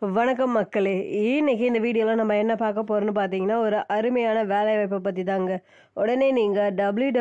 வணக்கம் மக்களே. இன்னைக்கு இந்த வீடியோவில் நம்ம என்ன பார்க்க போகிறோம்னு பார்த்தீங்கன்னா, ஒரு அருமையான வேலைவாய்ப்பை பற்றி தாங்க. உடனே நீங்கள்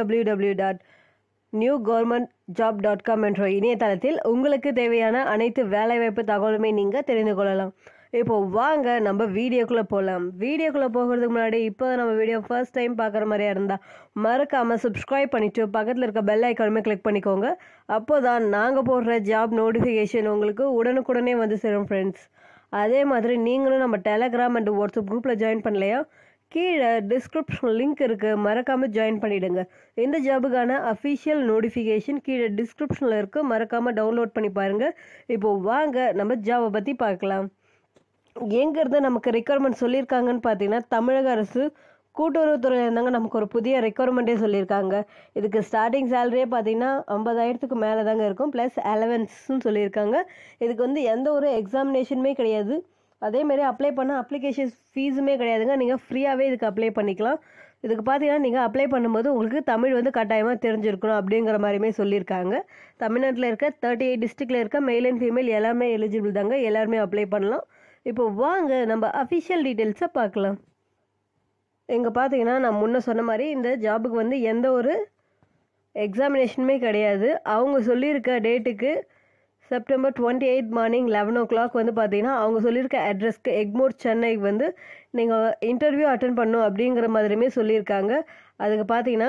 www.newgovernmentjob.com என்ற இணையதளத்தில் உங்களுக்கு தேவையான அனைத்து வேலைவாய்ப்பு தகவலுமே நீங்கள் தெரிந்து கொள்ளலாம். இப்போது வாங்க நம்ம வீடியோக்குள்ளே போகலாம். வீடியோக்குள்ளே போகிறதுக்கு முன்னாடி இப்போ நம்ம வீடியோ ஃபர்ஸ்ட் டைம் பார்க்குற மாதிரியா இருந்தால் மறக்காமல் சப்ஸ்கிரைப் பண்ணிவிட்டு பக்கத்தில் இருக்க பெல் ஐக்கானுமே கிளிக் பண்ணிக்கோங்க. அப்போ தான் நாங்கள் போடுற ஜாப் நோட்டிஃபிகேஷன் உங்களுக்கு உடனுக்குடனே வந்து சேரும் ஃப்ரெண்ட்ஸ். அதே மாதிரி நீங்களும் நம்ம டெலகிராம் அண்ட் வாட்ஸ்அப் குரூப்பில் ஜாயின் பண்ணலையா? கீழே டிஸ்கிரிப்ஷன் லிங்க் இருக்குது, மறக்காமல் ஜாயின் பண்ணிவிடுங்க. இந்த ஜாபுக்கான அஃபிஷியல் நோட்டிஃபிகேஷன் கீழே டிஸ்கிரிப்ஷனில் இருக்குது, மறக்காமல் டவுன்லோட் பண்ணி பாருங்கள். இப்போது வாங்க நம்ம ஜாபை பற்றி பார்க்கலாம். எங்கேருந்து நமக்கு ரெக்யர்மெண்ட் சொல்லியிருக்காங்கன்னு பார்த்தீங்கன்னா, தமிழக அரசு கூட்டுறவுத்துறையில் இருந்தாங்க நமக்கு ஒரு புதிய ரெக்யர்மெண்ட்டே சொல்லியிருக்காங்க. இதுக்கு ஸ்டார்டிங் சேலரியே பார்த்தீங்கன்னா 50,000க்கு மேலே தாங்க இருக்கும், ப்ளஸ் அலவன்ஸ்ன்னு சொல்லியிருக்காங்க. இதுக்கு வந்து எந்த ஒரு எக்ஸாமினேஷனுமே கிடையாது. அதேமாரி அப்ளை பண்ண அப்ளிகேஷன் ஃபீஸுமே கிடையாதுங்க. நீங்கள் ஃப்ரீயாகவே இதுக்கு அப்ளை பண்ணிக்கலாம். இதுக்கு பார்த்தீங்கன்னா நீங்கள் அப்ளை பண்ணும்போது உங்களுக்கு தமிழ் வந்து கட்டாயமாக தெரிஞ்சிருக்கணும் அப்படிங்கிற மாதிரியுமே சொல்லியிருக்காங்க. தமிழ்நாட்டில் இருக்க 38 டிஸ்ட்ரிக்டில் இருக்க மெயில் அண்ட் ஃபீமேல் எல்லாமே எலிஜிபிள் தாங்க, எல்லாருமே அப்ளை பண்ணலாம். இப்போ வாங்க நம்ம அஃபிஷியல் டீட்டெயில்ஸை பார்க்கலாம். இங்கே பார்த்தீங்கன்னா நான் முன்ன சொன்ன மாதிரி இந்த ஜாபுக்கு வந்து எந்த ஒரு எக்ஸாமினேஷனுமே கிடையாது. அவங்க சொல்லியிருக்க டேட்டுக்கு செப்டம்பர் 28 மார்னிங் 11 o'clock வந்து பார்த்தீங்கன்னா அவங்க சொல்லியிருக்க அட்ரஸ்க்கு எக்மோர் சென்னைக்கு வந்து நீங்கள் இன்டர்வியூ அட்டன் பண்ணணும் அப்படிங்கிற மாதிரியுமே சொல்லியிருக்காங்க. அதுக்கு பார்த்தீங்கன்னா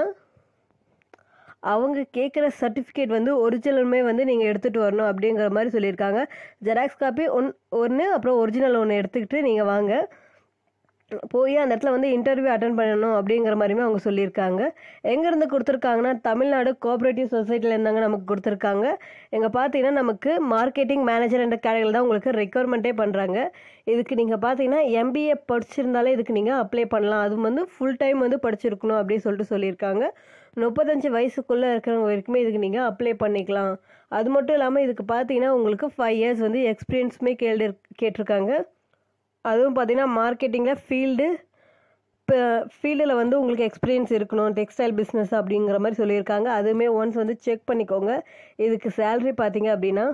அவங்க கேட்குற சர்டிஃபிகேட் வந்து ஒரிஜினலுமே வந்து நீங்கள் எடுத்துகிட்டு வரணும் அப்படிங்கிற மாதிரி சொல்லியிருக்காங்க. ஜெராக்ஸ் காப்பி ஒன்று அப்புறம் ஒரிஜினல் ஒன்று எடுத்துக்கிட்டு நீங்கள் வாங்க, போய் அந்த இடத்துல வந்து இன்டர்வியூ அட்டன் பண்ணணும் அப்படிங்கிற மாதிரியுமே அவங்க சொல்லியிருக்காங்க. எங்கேருந்து கொடுத்துருக்காங்கன்னா, தமிழ்நாடு கோஆப்ரேட்டிவ் சொசைட்டியில் இருந்தாங்க நமக்கு கொடுத்துருக்காங்க. எங்கே பார்த்தீங்கன்னா நமக்கு மார்க்கெட்டிங் மேனேஜர் என்ற கேட்டகரியில் தான் உங்களுக்கு ரெக்யர்மெண்ட்டே பண்ணுறாங்க. இதுக்கு நீங்கள் பார்த்தீங்கன்னா MBA படிச்சிருந்தாலே இதுக்கு நீங்கள் அப்ளை பண்ணலாம். அது வந்து ஃபுல் டைம் வந்து படிச்சிருக்கணும் அப்படின்னு சொல்லியிருக்காங்க. 35 வயசுக்குள்ளே இருக்கிறவங்க வரைக்குமே இதுக்கு நீங்கள் அப்ளை பண்ணிக்கலாம். அது மட்டும் இல்லாமல் இதுக்கு பார்த்தீங்கன்னா உங்களுக்கு 5 years வந்து எக்ஸ்பீரியன்ஸுமே கேட்டிருக்காங்க. அதுவும் பார்த்தீங்கன்னா மார்க்கெட்டிங்கில் ஃபீல்டில் வந்து உங்களுக்கு எக்ஸ்பீரியன்ஸ் இருக்கணும், டெக்ஸ்டைல் பிஸ்னஸ் அப்படிங்கிற மாதிரி சொல்லியிருக்காங்க. அதுவுமே ஒன்ஸ் வந்து செக் பண்ணிக்கோங்க. இதுக்கு சேல்ரி பார்த்தீங்க அப்படின்னா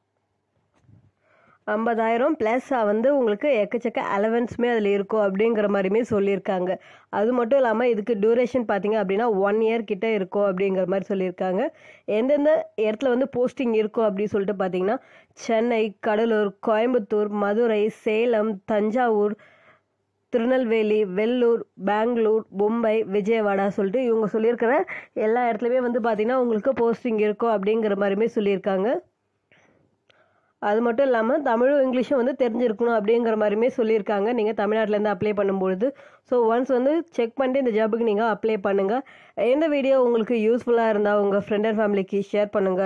50,000 ப்ளஸ் வந்து உங்களுக்கு எக்கச்சக்க அலவன்ஸுமே அதில் இருக்கும் அப்படிங்கிற மாதிரியுமே சொல்லியிருக்காங்க. அது மட்டும் இல்லாமல் இதுக்கு டியூரேஷன் பார்த்தீங்க அப்படின்னா 1 year கிட்ட இருக்கும் அப்படிங்கிற மாதிரி சொல்லியிருக்காங்க. எந்தெந்த இடத்துல வந்து போஸ்டிங் இருக்கும் அப்படின்னு சொல்லிட்டு பார்த்தீங்கன்னா, சென்னை, கடலூர், கோயம்புத்தூர், மதுரை, சேலம், தஞ்சாவூர், திருநெல்வேலி, வெள்ளூர், பெங்களூர், மும்பை, விஜயவாடா சொல்லிட்டு இவங்க சொல்லியிருக்கிற எல்லா இடத்துலையுமே வந்து பார்த்தீங்கன்னா உங்களுக்கு போஸ்டிங் இருக்கும் அப்படிங்கிற மாதிரியுமே சொல்லியிருக்காங்க. அது மட்டும் இல்லாமல் தமிழும் இங்கிலீஷும் வந்து தெரிஞ்சிருக்கணும் அப்படிங்கிற மாதிரியுமே சொல்லியிருக்காங்க நீங்கள் தமிழ்நாட்டிலேருந்து அப்ளை பண்ணும்பொழுது. ஸோ ஒன்ஸ் வந்து செக் பண்ணிட்டு இந்த ஜாபுக்கு நீங்கள் அப்ளை பண்ணுங்கள். எந்த வீடியோ உங்களுக்கு யூஸ்ஃபுல்லாக இருந்தால் உங்கள் ஃப்ரெண்ட் அண்ட் ஃபேமிலிக்கு ஷேர் பண்ணுங்கள்.